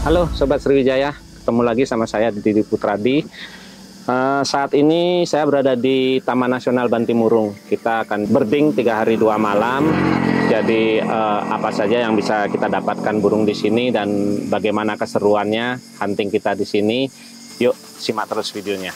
Halo Sobat Sriwijaya, ketemu lagi sama saya Didi Putradi. Saat ini saya berada di Taman Nasional Bantimurung. Kita akan birding 3 hari 2 malam. Jadi apa saja yang bisa kita dapatkan burung di sini dan bagaimana keseruannya hunting kita di sini. Yuk simak terus videonya.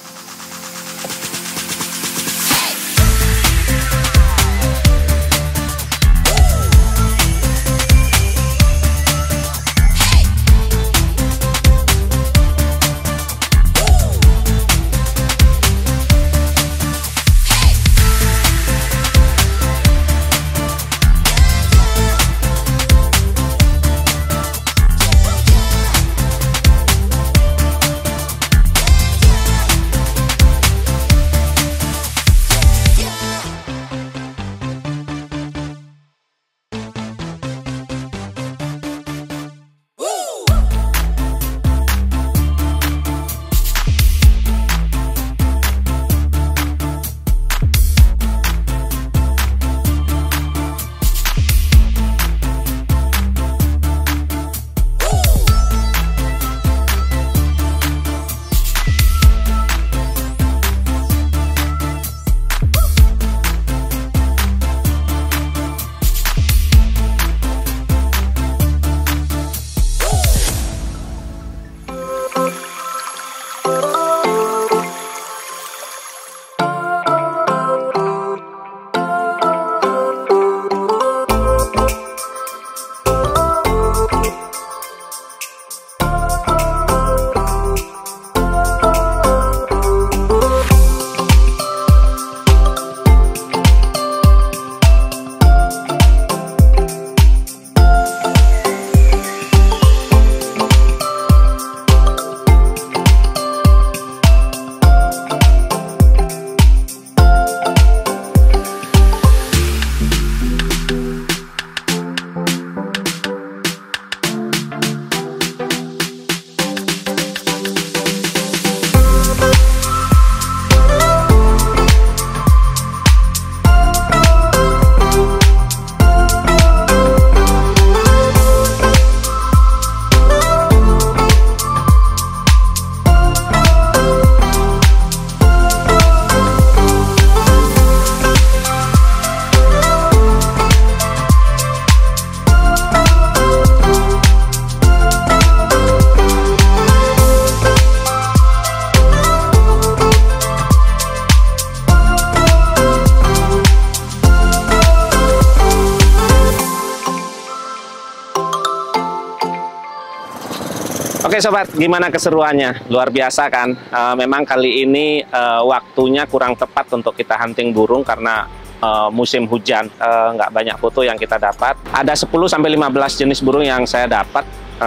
Oke sobat, gimana keseruannya? Luar biasa kan? Memang kali ini waktunya kurang tepat untuk kita hunting burung karena musim hujan. Nggak banyak foto yang kita dapat. Ada 10-15 jenis burung yang saya dapat.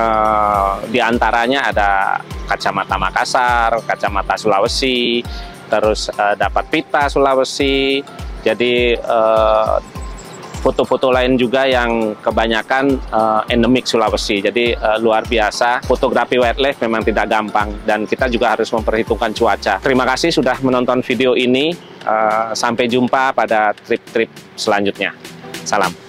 Di antaranya ada kacamata Makassar, kacamata Sulawesi, terus dapat pita Sulawesi. Jadi foto-foto lain juga yang kebanyakan endemik Sulawesi. Jadi luar biasa, fotografi wildlife memang tidak gampang dan kita juga harus memperhitungkan cuaca. Terima kasih sudah menonton video ini. Sampai jumpa pada trip-trip selanjutnya. Salam.